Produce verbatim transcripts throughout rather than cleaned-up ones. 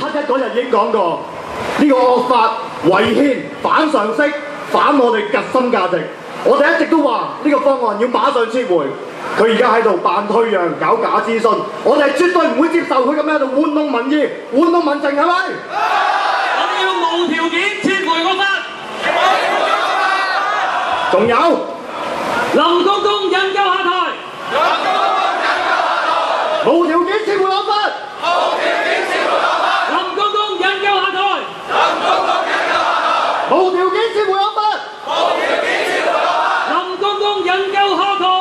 一嗰日已經講過，呢、這個惡法違憲、反常識、反我哋核心價值。我哋一直都話呢、這個方案要馬上撤回。佢而家喺度扮退讓，搞假諮詢，我哋絕對唔會接受佢咁樣喺度玩弄民意、玩弄民情，係咪？ 我哋要無條件撤回惡法。 仲有林公公引咎下台。 無條件撤回惡法。 林公公引咎下台。 無條件撤回惡法。 林公公引咎下台。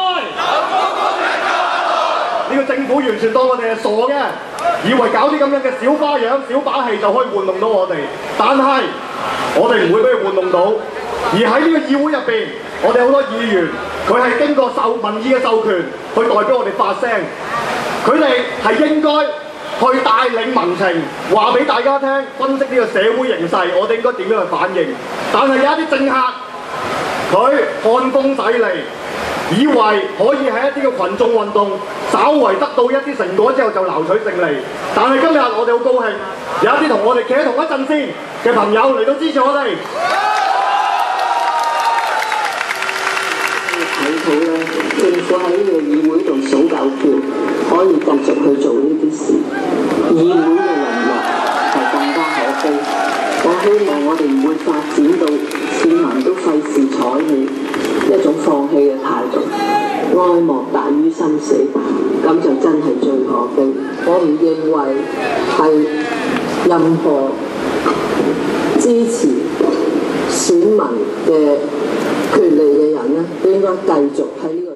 呢個政府完全當我哋係傻嘅，以為搞啲咁樣嘅小花樣、小把戲就可以玩弄到我哋，但係我哋唔會俾佢玩弄到。而喺呢個議會入邊，我哋好多議員，佢係經過受民意嘅授權去代表我哋發聲，佢哋係應該去帶領民情，話俾大家聽，分析呢個社會形勢，我哋應該點樣去反應。但係有一啲政客，佢看風使舵，以為可以喺一啲嘅群眾運動，稍為得到一啲成果之後就撈取勝利。但係今日我哋好高興，有一啲同我哋企喺同一陣線嘅朋友嚟到支持我哋。 睇到咧，政府喺呢個議會度數夠票，可以繼續去做呢啲事，議會嘅淪落係更加可悲。我希望我哋唔會發展到市民都費事睬你一種放棄嘅態度，哀莫大於心死，咁就真係最可悲。我唔認為係任何支持選民嘅權利嘅人咧，都應該繼續喺呢個